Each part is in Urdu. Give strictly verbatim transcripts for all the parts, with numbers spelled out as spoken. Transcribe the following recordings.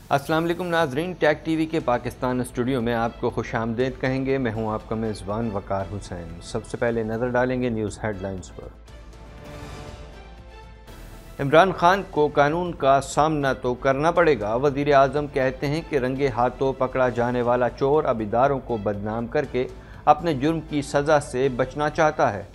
السلام علیکم ناظرین، ٹیک ٹی وی کے پاکستان اسٹوڈیو میں آپ کو خوش آمدید کہیں گے۔ میں ہوں آپ کا میزبان وقار حسین۔ سب سے پہلے نظر ڈالیں گے نیوز ہیڈ لائنز پر۔ عمران خان کو قانون کا سامنا تو کرنا پڑے گا۔ وزیر اعظم کہتے ہیں کہ رنگے ہاتھوں پکڑا جانے والا چور اب اداروں کو بدنام کر کے اپنے جرم کی سزا سے بچنا چاہتا ہے۔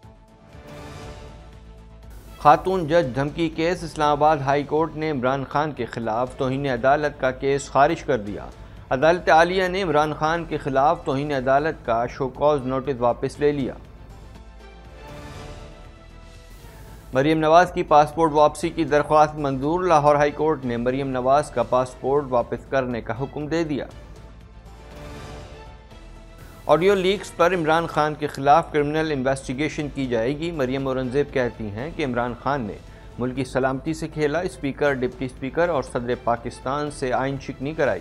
خاتون جج دھمکی کیس، اسلام آباد ہائی کورٹ نے عمران خان کے خلاف توہین عدالت کا کیس خارج کر دیا۔ عدالت عالیہ نے عمران خان کے خلاف توہین عدالت کا شو کاز نوٹس واپس لے لیا۔ مریم نواز کی پاسپورٹ واپسی کی درخواست منظور، لاہور ہائی کورٹ نے مریم نواز کا پاسپورٹ واپس کرنے کا حکم دے دیا۔ آڈیو لیکس پر عمران خان کے خلاف کرمنل انویسٹیگیشن کی جائے گی۔ مریم اورنگزیب کہتی ہیں کہ عمران خان نے ملکی سلامتی سے کھیلا، اسپیکر، ڈپٹی اسپیکر اور صدر پاکستان سے آئین شکنی کرائی۔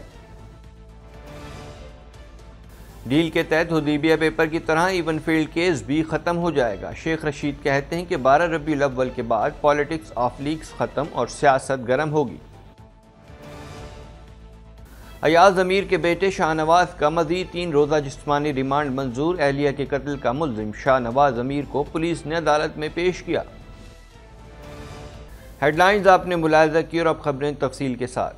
ڈیل کے تحت حدیبیہ پیپر کی طرح ایون فیلڈ کیس بھی ختم ہو جائے گا۔ شیخ رشید کہتے ہیں کہ بارہ ربیع الاول کے بعد پالیٹکس آف لیکس ختم اور سیاست گرم ہوگی۔ ایاز امیر کے بیٹے شاہ نواز کا مزید تین روزہ جسمانی ریمانڈ منظور، اہلیہ کے قتل کا ملزم شاہ نواز امیر کو پولیس نے عدالت میں پیش کیا۔ ہیڈ لائنز آپ نے ملاحظہ کی اور اب خبریں تفصیل کے ساتھ۔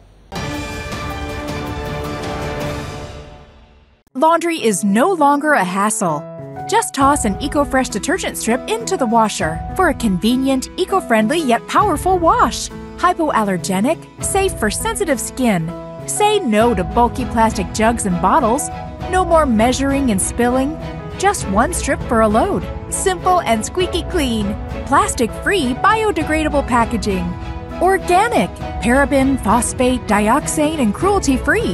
Laundry is no longer a hassle. Just toss an EcoFresh detergent strip into the washer for a convenient, eco-friendly yet powerful wash. Hypoallergenic, safe for sensitive skin. Say no to bulky plastic jugs and bottles. No more measuring and spilling. Just one strip for a load. Simple and squeaky clean. Plastic-free, biodegradable packaging. Organic, paraben, phosphate, dioxane, and cruelty-free.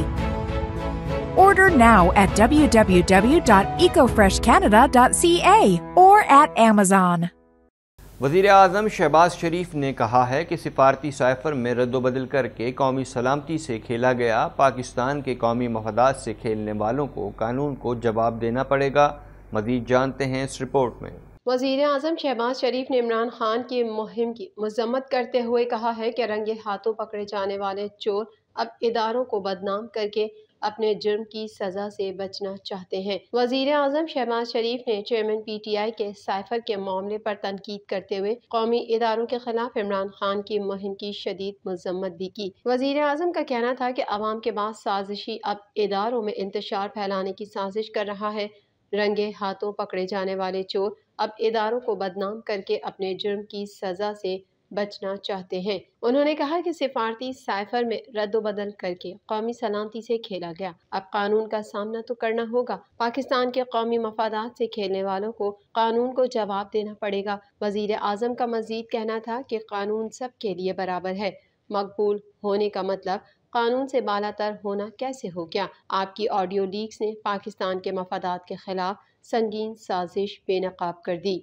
Order now at w w w dot eco fresh canada dot c a or at Amazon. وزیر اعظم شہباز شریف نے کہا ہے کہ سفارتی سائفر میں رد و بدل کر کے قومی سلامتی سے کھیلا گیا۔ پاکستان کے قومی مفادات سے کھیلنے والوں کو قانون کو جواب دینا پڑے گا۔ مزید جانتے ہیں اس رپورٹ میں۔ وزیر اعظم شہباز شریف نے عمران خان کی مہم کی مذمت کرتے ہوئے کہا ہے کہ رنگے ہاتھوں پکڑے جانے والے چور اب اداروں کو بدنام کر کے اپنے جرم کی سزا سے بچنا چاہتے ہیں۔ وزیر اعظم شہباز شریف نے چیئرمین پی ٹی آئی کے سائفر کے معاملے پر تنقید کرتے ہوئے قومی اداروں کے خلاف عمران خان کی مہم کی شدید مذمت بھی کی۔ وزیر اعظم کا کہنا تھا کہ عوام کے بعد سازشی اب اداروں میں انتشار پھیلانے کی سازش کر رہا ہے۔ رنگے ہاتھوں پکڑے جانے والے چور اب اداروں کو بدنام کر کے اپنے جرم کی سزا سے بچنا چاہتے ہیں۔ انہوں نے کہا کہ سفارتی سائفر میں رد و بدل کر کے قومی سلامتی سے کھیلا گیا، اب قانون کا سامنا تو کرنا ہوگا۔ پاکستان کے قومی مفادات سے کھیلنے والوں کو قانون کو جواب دینا پڑے گا۔ وزیر اعظم کا مزید کہنا تھا کہ قانون سب کے لیے برابر ہے۔ مقبول ہونے کا مطلب قانون سے بالا تر ہونا کیسے ہو گیا؟ آپ کی آڈیو لیکس نے پاکستان کے مفادات کے خلاف سنگین سازش بے نقاب کر دی۔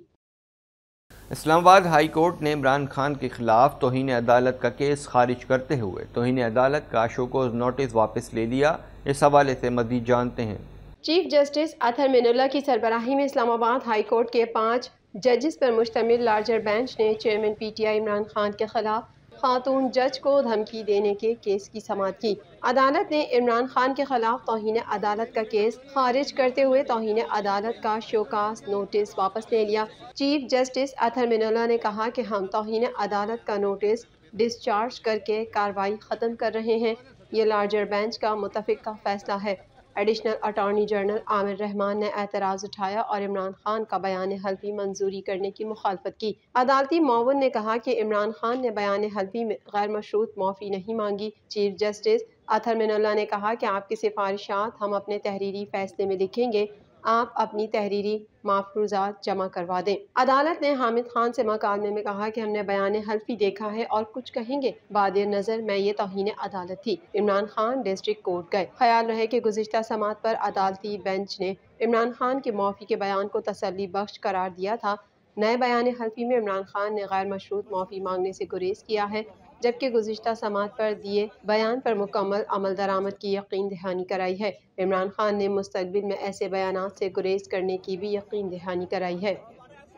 اسلام آباد ہائی کورٹ نے عمران خان کے خلاف توہین عدالت کا کیس خارج کرتے ہوئے توہین عدالت کا شوکوز نوٹس واپس لے لیا۔ اس حوالے سے مزید جانتے ہیں۔ چیف جسٹس اطہر من اللہ کی سربراہی میں اسلام آباد ہائی کورٹ کے پانچ ججز پر مشتمل لارجر بینچ نے chairman P T I Imran Khan کے خلاف خاتون جج کو دھمکی دینے کے کیس کی سماعت کی۔ عدالت نے عمران خان کے خلاف توہین عدالت کا کیس خارج کرتے ہوئے توہین عدالت کا شوکاز نوٹس واپس لے لیا۔ چیف جسٹس اطہر من اللہ نے کہا کہ ہم توہین عدالت کا نوٹس ڈسچارج کر کے کارروائی ختم کر رہے ہیں۔ یہ لارجر بینچ کا متفقہ فیصلہ ہے۔ Additional attorney general Aamir Rehman نے اعتراض اٹھایا اور عمران خان کا بیان حلفی منظوری کرنے کی مخالفت کی۔ عدالتی معاون نے کہا کہ عمران خان نے بیان حلفی میں غیر مشروط معافی نہیں مانگی۔ چیف جسٹس اطہر من اللہ نے کہا کہ آپ کی سفارشات ہم اپنے تحریری فیصلے میں لکھیں گے، آپ اپنی تحریری مفروضات جمع کروا دیں۔ عدالت نے حامد خان سے مکالمے میں کہا کہ ہم نے بیان حلفی دیکھا ہے اور کچھ کہیں گے، بعد نظر میں یہ توہین عدالت تھی۔ عمران خان ڈسٹرکٹ کورٹ گئے۔ خیال رہے کہ گزشتہ سماعت پر عدالتی بینچ نے عمران خان کے معافی کے بیان کو تسلی بخش قرار دیا تھا۔ نئے بیان حلفی میں عمران خان نے غیر مشروط معافی مانگنے سے گریز کیا ہے، جبکہ گزشتہ سماعت پر دیے بیان پر مکمل عمل درآمد کی یقین دہانی کرائی ہے۔ عمران خان نے مستقبل میں ایسے بیانات سے گریز کرنے کی بھی یقین دہانی کرائی ہے۔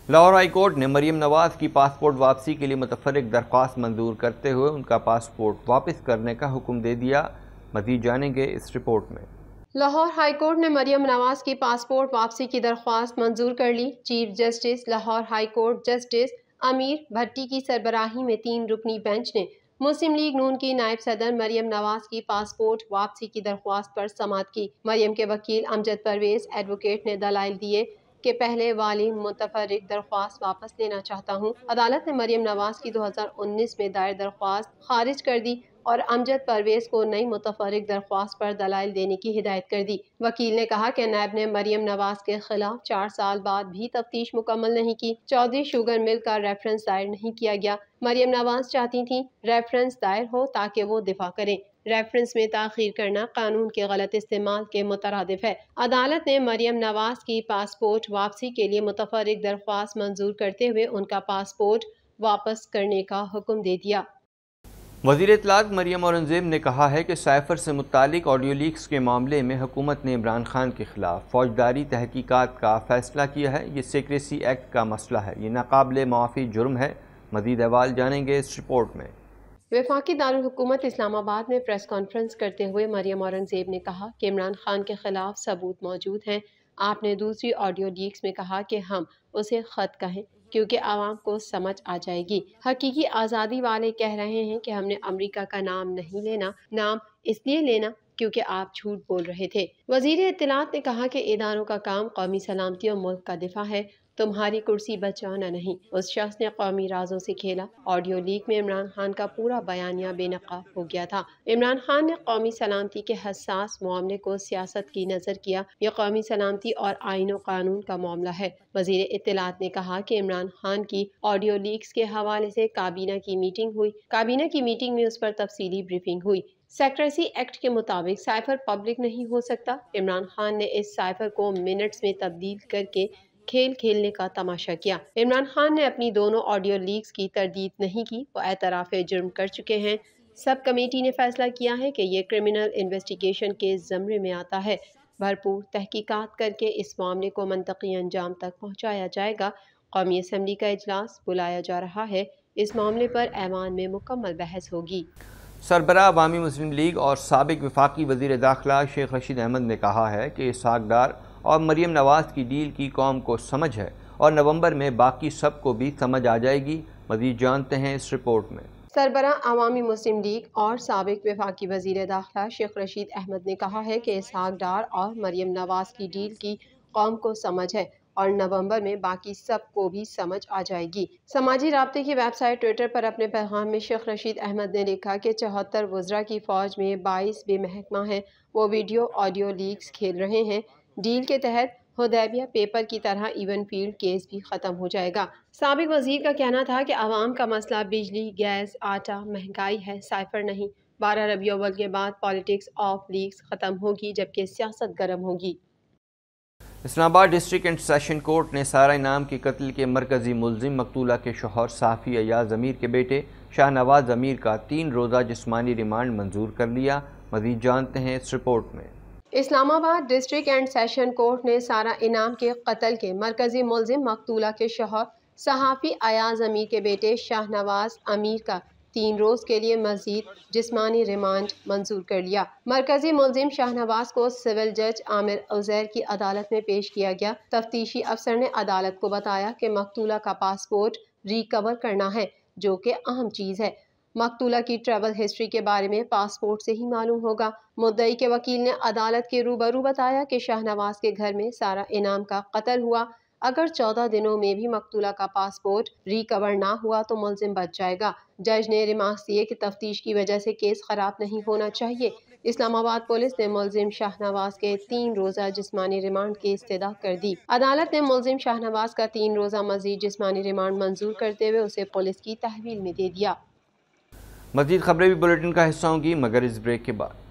لاہور ہائی کورٹ نے مریم نواز کی پاسپورٹ واپسی کے لیے متفرق درخواست منظور کرتے ہوئے ان کا پاسپورٹ واپس کرنے کا حکم دے دیا۔ مزید جانیں گے اس رپورٹ میں۔ لاہور ہائی کورٹ نے مریم نواز کی پاسپورٹ واپسی کی درخواست منظور کر لی۔ Chief justice Lahore high court justice Ameer Bhatti کی سربراہی میں تین رکنی بینچ نے مسلم لیگ نون کی نائب صدر مریم نواز کی پاسپورٹ واپسی کی درخواست پر سماعت کی۔ مریم کے وکیل امجد پرویز ایڈوکیٹ نے دلائل دیے کہ پہلے والی متفرق درخواست واپس لینا چاہتا ہوں۔ عدالت نے مریم نواز کی دو ہزار انیس میں دائر درخواست خارج کر دی اور امجد پرویز کو نئی متفرق درخواست پر دلائل دینے کی ہدایت کر دی۔ وکیل نے کہا کہ نیب نے مریم نواز کے خلاف چار سال بعد بھی تفتیش مکمل نہیں کی۔ چودھری شوگر مل کا ریفرنس دائر نہیں کیا گیا۔ مریم نواز چاہتی تھیں ریفرنس دائر ہو تاکہ وہ دفاع کریں۔ ریفرنس میں تاخیر کرنا قانون کے غلط استعمال کے مترادف ہے۔ عدالت نے مریم نواز کی پاسپورٹ واپسی کے لیے متفرق درخواست منظور کرتے ہوئے ان کا پاسپورٹ واپس کرنے کا حکم دے دیا۔ وزیر اطلاعات مریم اورنگزیب نے کہا ہے کہ سائفر سے متعلق آڈیو لیکس کے معاملے میں حکومت نے عمران خان کے خلاف فوجداری تحقیقات کا فیصلہ کیا ہے۔ یہ سیکریسی ایکٹ کا مسئلہ ہے، یہ ناقابل معافی جرم ہے۔ مزید احوال جانیں گے اس رپورٹ میں۔ وفاقی دارالحکومت اسلام آباد میں پریس کانفرنس کرتے ہوئے مریم اورنگزیب نے کہا کہ عمران خان کے خلاف ثبوت موجود ہیں۔ آپ نے دوسری آڈیو لیکس میں کہا کہ ہم اسے خط کہیں کیونکہ عوام کو سمجھ آ جائے گی۔ حقیقی آزادی والے کہہ رہے ہیں کہ ہم نے امریکہ کا نام نہیں لینا، نام اس لیے لینا کیونکہ آپ جھوٹ بول رہے تھے۔ وزیر اطلاعات نے کہا کہ اداروں کا کام قومی سلامتی اور ملک کا دفاع ہے، تمہاری کرسی بچانا نہیں۔ اس شخص نے قومی رازوں سے کھیلا۔ آڈیو لیک میں عمران خان کا پورا بیانیہ بے نقاب ہو گیا تھا۔ عمران خان نے قومی سلامتی کے حساس معاملے کو سیاست کی نظر کیا۔ یہ قومی سلامتی اور آئین و قانون کا معاملہ ہے۔ وزیر اطلاعات نے کہا کہ عمران خان کی آڈیو لیکس کے حوالے سے کابینہ کی میٹنگ ہوئی۔ کابینہ کی میٹنگ میں اس پر تفصیلی بریفنگ ہوئی۔ سیکریسی ایکٹ کے مطابق سائفر پبلک نہیں ہو سکتا۔ عمران خان نے اس سائفر کو منٹس میں تبدیل کر کے کھیل کھیلنے کا تماشا کیا۔ عمران خان نے اپنی دونوں آڈیو لیکس کی تردید نہیں کی، وہ اعتراف جرم کر چکے ہیں۔ سب کمیٹی نے فیصلہ کیا ہے کہ یہ کرمنل انویسٹیگیشن کے زمرے میں آتا ہے۔ بھرپور تحقیقات کر کے اس معاملے کو منطقی انجام تک پہنچایا جائے گا۔ قومی اسمبلی کا اجلاس بلایا جا رہا ہے۔ اس معاملے پر ایوان میں مکمل بحث ہوگی۔ سربراہ عوامی مسلم لیگ اور سابق وفاقی وزیر داخلہ شیخ رشید احمد نے کہا ہے کہ اسحاق ڈار اور مریم نواز کی ڈیل کی قوم کو سمجھ ہے اور نومبر میں باقی سب کو بھی سمجھ آ جائے گی۔ مزید جانتے ہیں اس رپورٹ میں۔ سربراہ عوامی مسلم لیگ اور سابق وفاقی وزیر داخلہ شیخ رشید احمد نے کہا ہے کہ اسحاق ڈار اور مریم نواز کی ڈیل کی قوم کو سمجھ ہے اور نومبر میں باقی سب کو بھی سمجھ آ جائے گی۔ سماجی رابطے کی ویب سائٹ ٹویٹر پر اپنے پیغام میں شیخ رشید احمد نے لکھا کہ چوہتر وزراء کی فوج میں بائیس بے محکمہ ہیں، وہ ویڈیو آڈیو لیکس کھیل رہے ہیں۔ ڈیل کے تحت حدیبیہ پیپر کی طرح ایون فیلڈ کیس بھی ختم ہو جائے گا۔ سابق وزیر کا کہنا تھا کہ عوام کا مسئلہ بجلی، گیس، آٹا، مہنگائی ہے، سائفر نہیں۔ بارہ ربیع اول کے بعد پالیٹکس آف لیکس ختم ہوگی جبکہ سیاست گرم ہوگی۔ اسلام آباد ڈسٹرکٹ اینڈ سیشن کورٹ نے سارہ انعام کے قتل کے مرکزی ملزم مقتولہ کے شوہر صحافی ایاز امیر کے بیٹے شاہ نواز امیر کا تین روزہ جسمانی ریمانڈ منظور کر لیا۔ مزید جانتے ہیں اس رپورٹ میں۔ اسلام آباد ڈسٹرکٹ اینڈ سیشن کورٹ نے سارہ انعام کے قتل کے مرکزی ملزم مقتولہ کے شوہر صحافی ایاز امیر کے بیٹے شاہ نواز امیر کا تین روز کے لیے مزید جسمانی ریمانڈ منظور کر لیا۔ مرکزی ملزم شاہ نواز کو سول جج عامر عزیر کی عدالت میں پیش کیا گیا۔ تفتیشی افسر نے عدالت کو بتایا کہ مقتولہ کا پاسپورٹ ریکور کرنا ہے، جو کہ اہم چیز ہے۔ مقتولہ کی ٹریول ہسٹری کے بارے میں پاسپورٹ سے ہی معلوم ہوگا۔ مدعی کے وکیل نے عدالت کے روبرو بتایا کہ شاہ نواز کے گھر میں سارہ انعام کا قتل ہوا۔ اگر چودہ دنوں میں بھی مقتولہ کا پاسپورٹ ریکور نہ ہوا تو ملزم بچ جائے گا۔ جج نے ریمارکس دیے کہ تفتیش کی وجہ سے کیس خراب نہیں ہونا چاہیے۔ اسلام آباد پولیس نے ملزم شاہ نواز کے تین روزہ جسمانی ریمانڈ کی استدعا کر دی۔ عدالت نے ملزم شاہ نواز کا تین روزہ مزید جسمانی ریمانڈ منظور کرتے ہوئے اسے پولیس کی تحویل میں دے دیا۔ مزید خبریں بھی بلیٹن کا حصہ ہوں گی مگر اس بریک کے بعد۔